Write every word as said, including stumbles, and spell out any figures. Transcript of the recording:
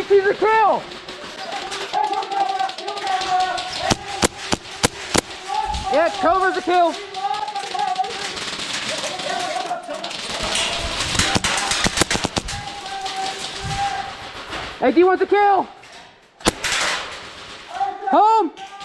she's a kill! Yeah, Cobra's a kill! Hey, D wants a kill! Home!